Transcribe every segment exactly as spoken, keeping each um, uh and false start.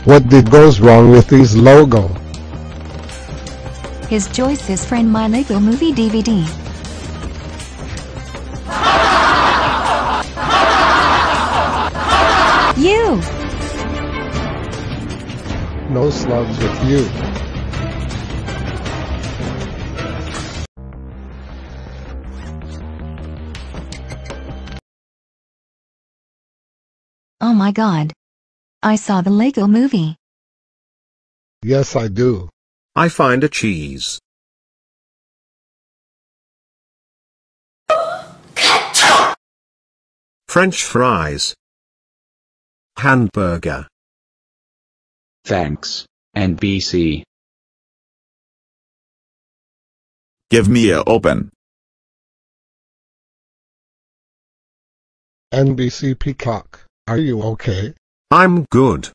What did goes wrong with his logo? His choice is Friend My Lego Movie D V D. You! No slugs with you. Oh my god. I saw the Lego Movie. Yes, I do. I find a cheese. French fries. Hamburger. Thanks, N B C. Give me a open. N B C Peacock, are you okay? I'm good.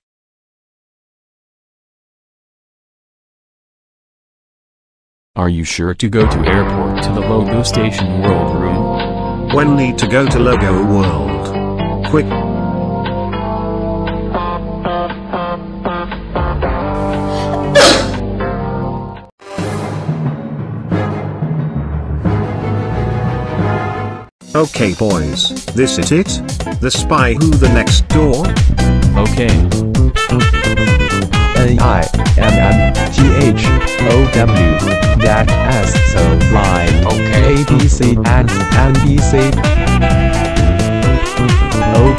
Are you sure to go to airport to the Logo Station World Room? When need to go to Logo World? Quick. Okay boys, this is it? The Spy Who the Next Door? Okay. N I M M G H O W that S so line okay A B C and N B C O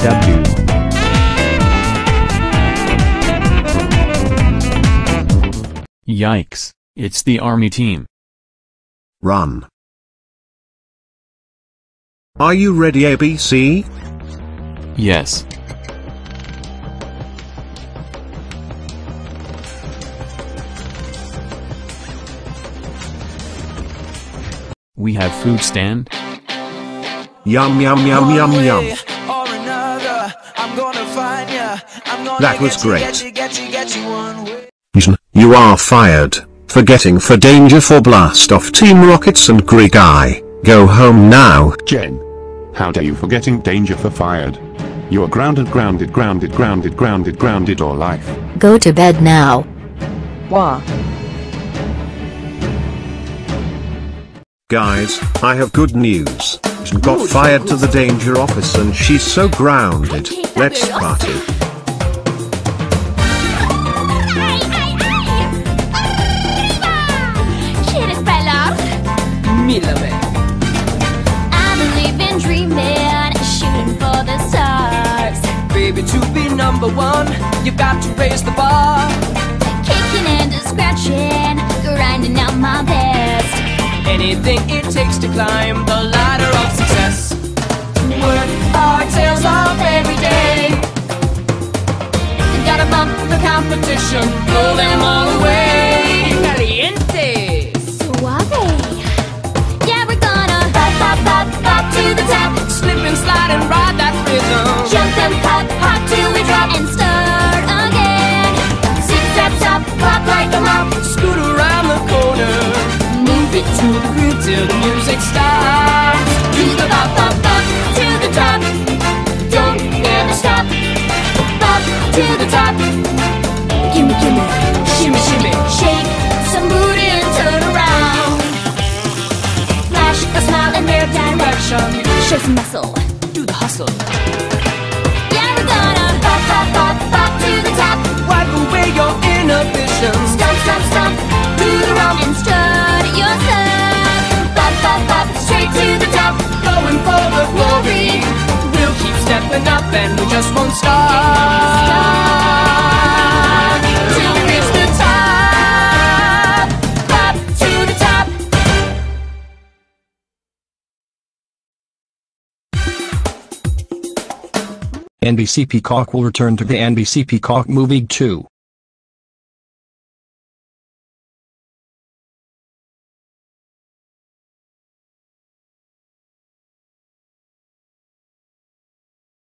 W. Yikes, it's the army team. Run. Are you ready, A B C? Yes. We have food stand? Yum yum yum yum yum. That was great. You are fired for getting for danger for blast off Team Rockets and Greek Eye. Go home now. Jen. How dare you for getting danger for fired? You are grounded grounded grounded grounded grounded grounded or life. Go to bed now. Wah. Guys, I have good news. She got fired to the danger office and she's so grounded. Let's party. I believe in dreaming, shooting for the stars. Baby, to be number one, you've got to raise the bar. Kicking and scratching, grinding out my best. Anything it takes to climb the ladder of success. Work our tails off every day. Got a bump for competition, blow them all away. Caliente. Suave. Yeah, we're gonna pop, pop, pop, pop to the top. Slip and slide and ride that rhythm. Jump and pop, hop till we drop and start again. Zip, zap, zap, pop like a mop. Scoot around the corner. Move it to the groove till the music stops. Do the bop, bop, bop to the top. Don't ever stop. Bop to the top. Gimme, gimme, Shimmy, shimmy. shake some booty and turn around. Flash a smile in their direction. Show some muscle. Do the hustle. Yeah, we're gonna pop, pop, pop, pop to the top. Wipe away your inhibitions. Stomp, stomp, stomp to the rump and strut yourself. Pop, pop, pop straight to the top. Going for the glory. We'll keep stepping up and we just won't stop. Till we reach the top. Pop to the top. N B C Peacock will return to the N B C Peacock Movie two.